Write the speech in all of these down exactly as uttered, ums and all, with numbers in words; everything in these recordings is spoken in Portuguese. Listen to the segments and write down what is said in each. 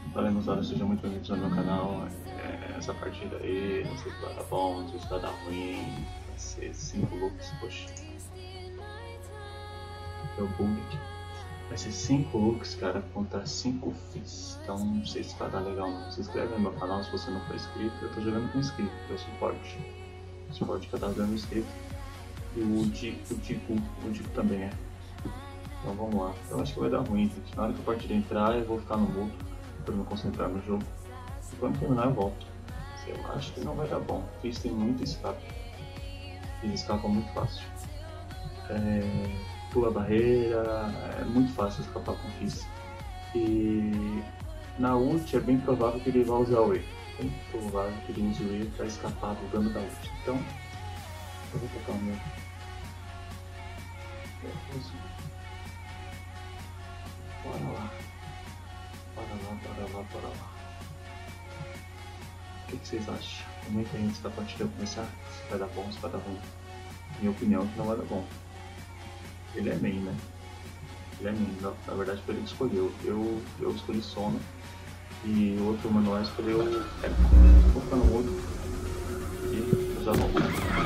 Valeu, meus olhos, sejam muito bem-vindos ao meu canal. É, essa partida aí, não sei se vai dar bom, não sei se vai dar ruim. Vai ser cinco looks, poxa. Deu bug aqui. Vai ser cinco looks, cara, contra cinco Fizz. Então não sei se vai dar legal não. Se inscreve no meu canal se você não for inscrito. Eu tô jogando com inscrito, que é o suporte. O suporte que eu tava dando inscrito. E o Dico, o Dico, o Dico também é. Então vamos lá. Eu acho que vai dar ruim, gente. Na hora que a partida entrar, eu vou ficar no mudo para me concentrar no jogo. E quando terminar, eu volto. Eu acho que não vai dar bom. Fizz tem muito escape. Fizz escapa muito fácil. É... Pula a barreira, é muito fácil escapar com Fizz. E na ult é bem provável que ele vá usar o E. É bem provável que ele use o E para escapar do dano da ult. Então, eu vou tocar o meu. Bora lá. Bora lá, bora lá, bora lá. O que, que vocês acham? Comenta aí antes da partida começar. Se vai dar bom, se vai dar ruim. Minha opinião é que não vai dar bom. Ele é main, né? Ele é main. Na, na verdade foi ele que escolheu. Eu, eu escolhi Sona. E o outro manual escolheu Echo. Vou ficar no outro. E já volto.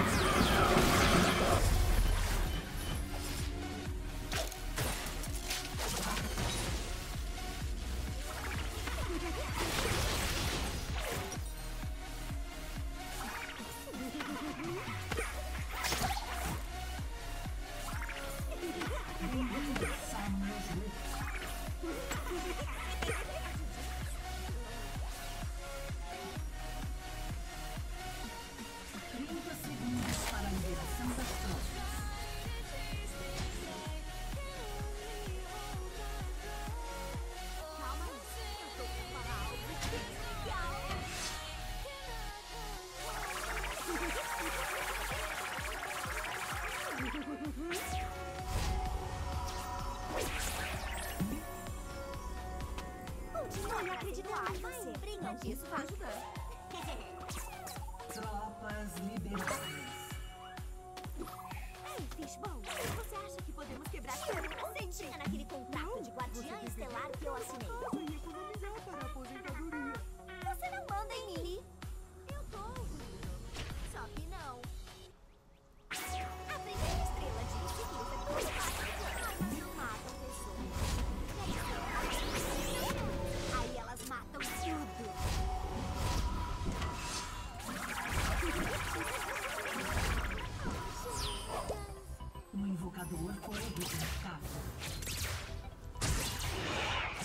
Continue acreditando em você. Brilhante, isso vai ajudar. Tropas liberadas. Ei, Fishbone, você acha que podemos quebrar tudo? Você tinha naquele contrato de guardiã estelar que eu assinei. Eu ia economizar para a aposentadoria. Você não manda em mim. Eu tô. Só que não. A primeira estrela disse que isso é tudo fácil. Matam pessoas. Aí elas matam tudo. Um invocador foi resgatado.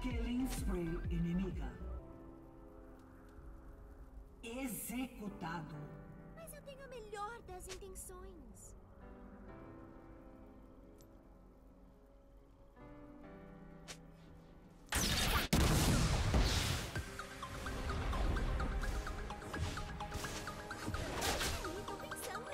Killing spree inimiga. Executado. Mas eu tenho a melhor das intenções. Tô pensando.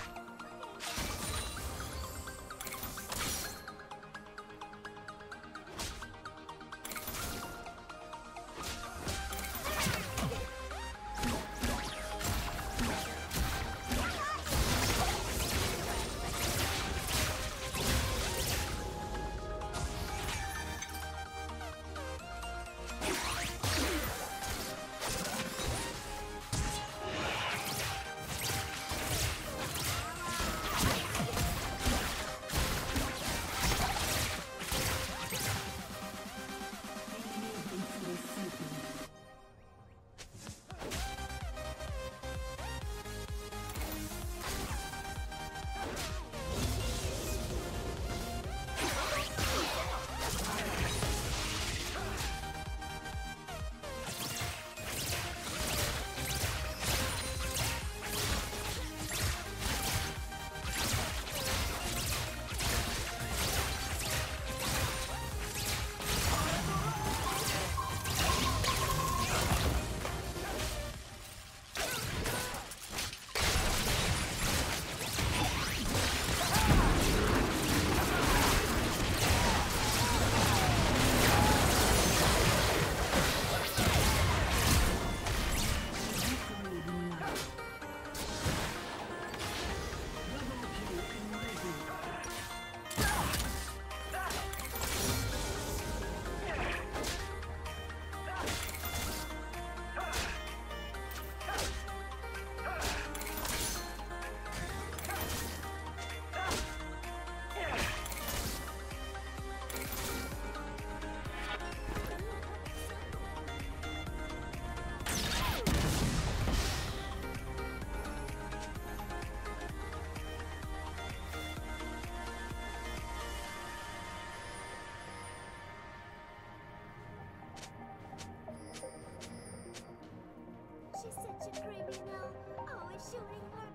She's such a criminal, always shooting her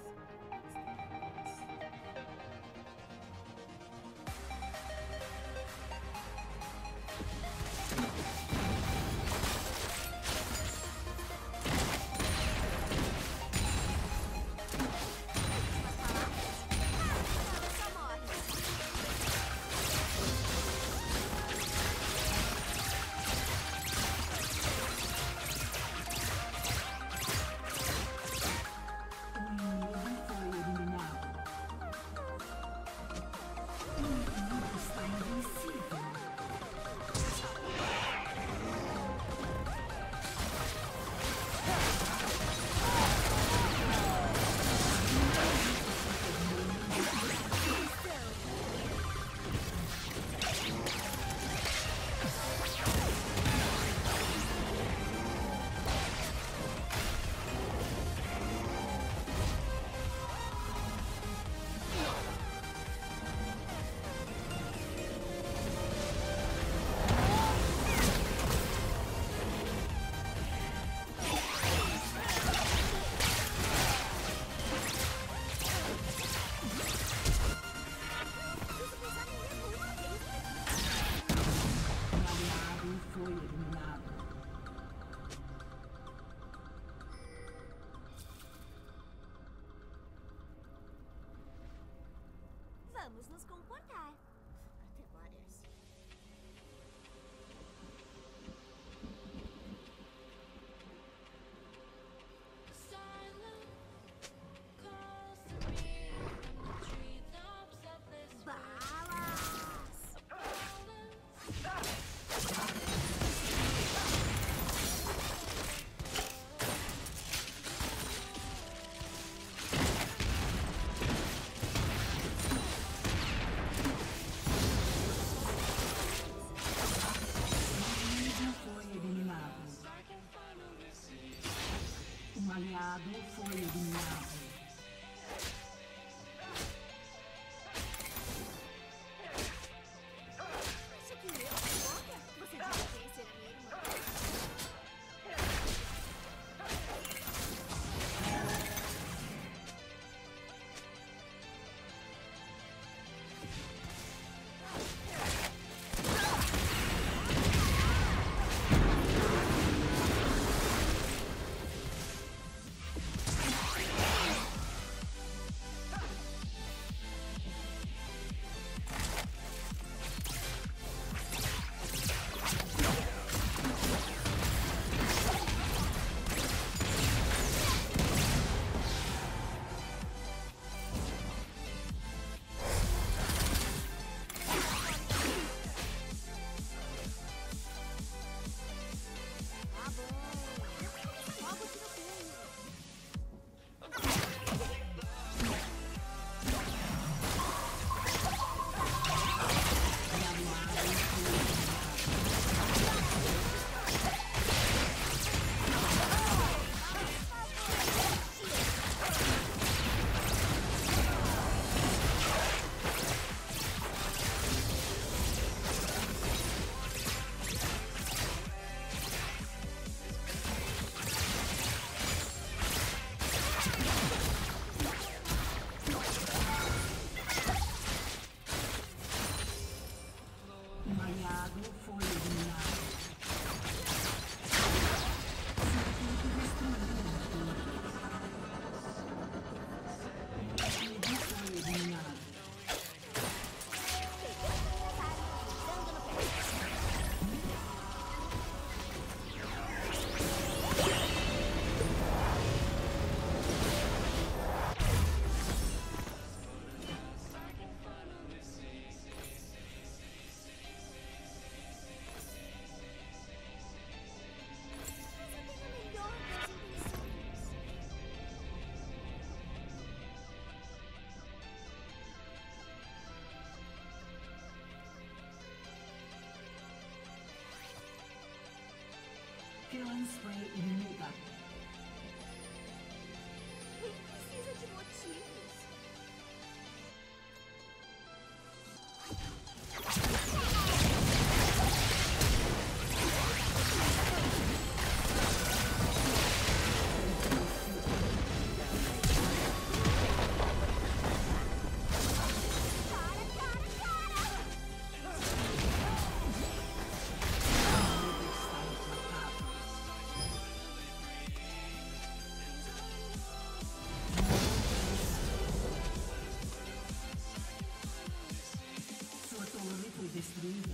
guns. Ela só morre. Vamos nos comportar. Até parece. Balas! Um aliado foi eliminado. Acha que eu sou louca? Você devia Um aliado foi eliminado. Killing spree inimiga. Quem precisa de motivos? Sua torre foi destruída.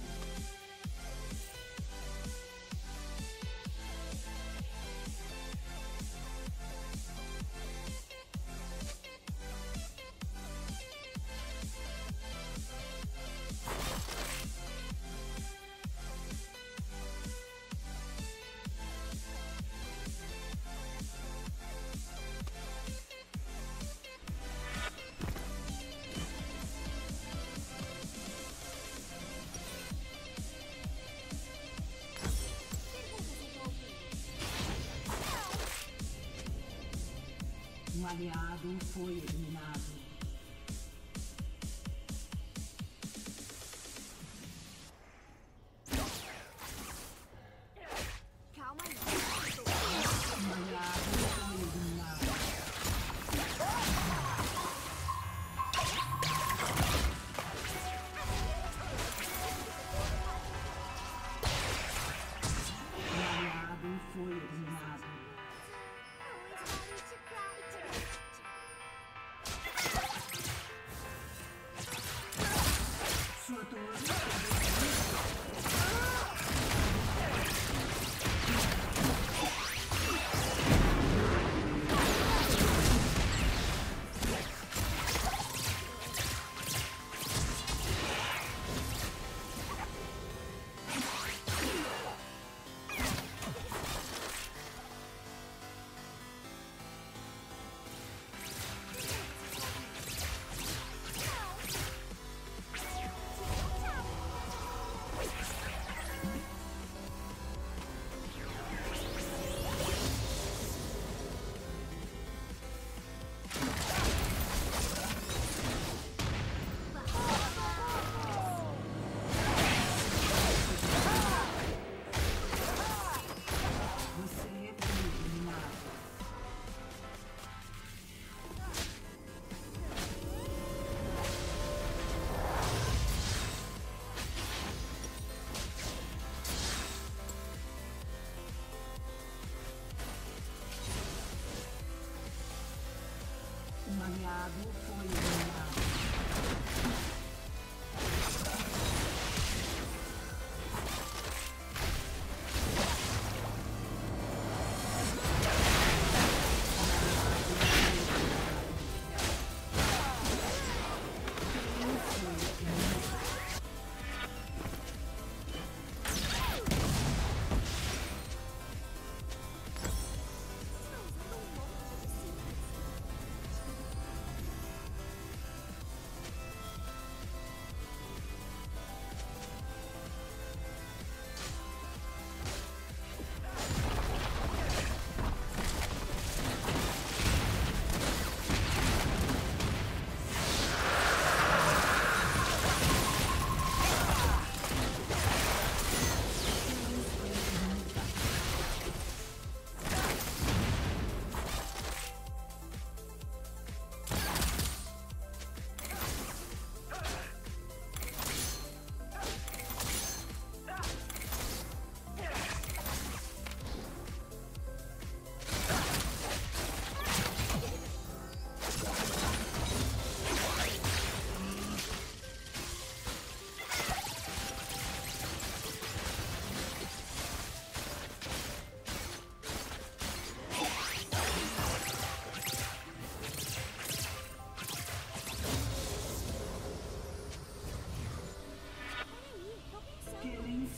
Um aliado foi eliminado. Calma aí. Um aliado foi eliminado. Um aliado foi eliminado. Sua torre foi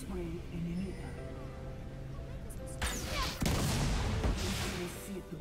Spray inimiga. Enfurecido.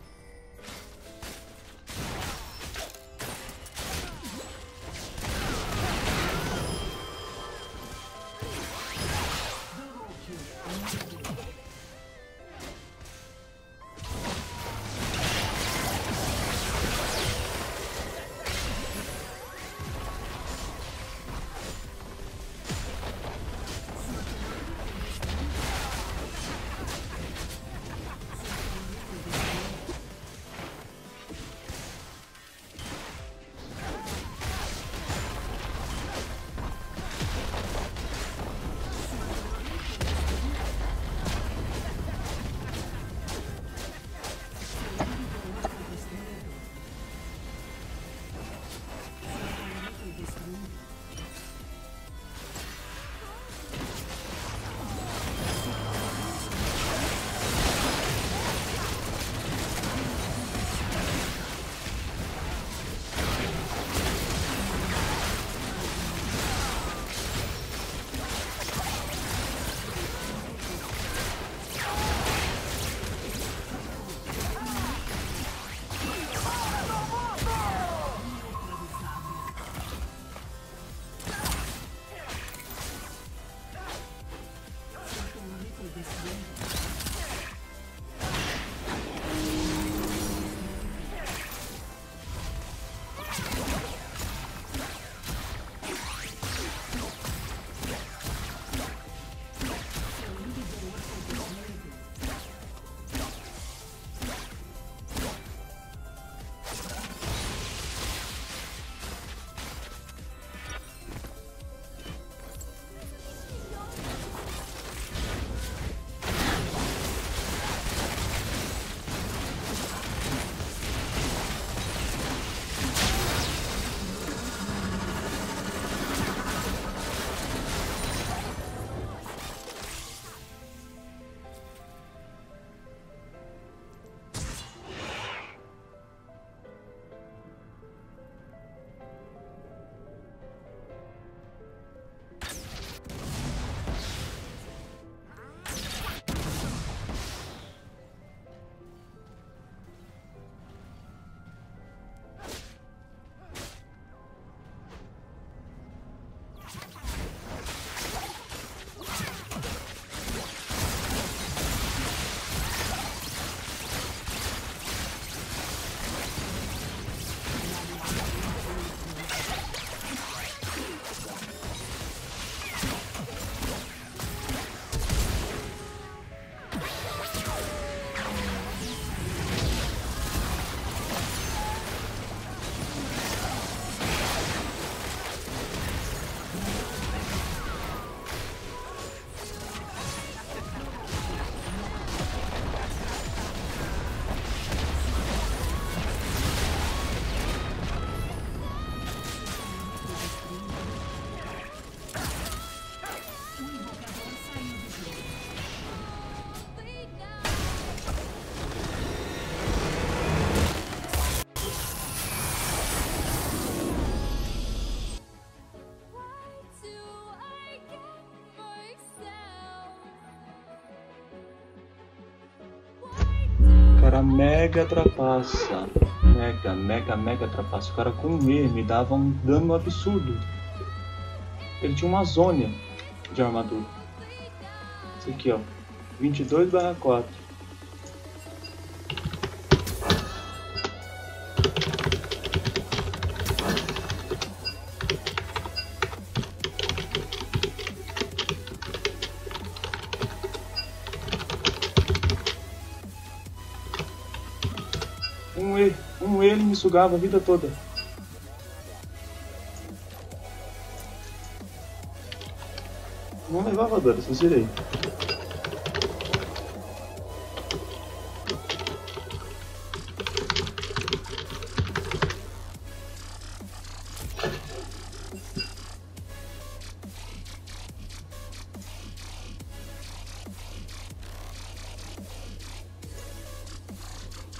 Cara mega trapaça. Mega, mega, mega trapaça. O cara com E me dava um dano absurdo. Ele tinha uma zônia de armadura. Esse aqui, ó. vinte e dois barra quatro. Um E, um E ele me sugava a vida toda. Não levava dano, só zerei.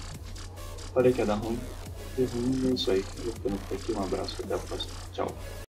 Falei que ia dar ruim. Deu ruim, é isso aí. Eu vou ficando por aqui. Um abraço, até a próxima. Tchau.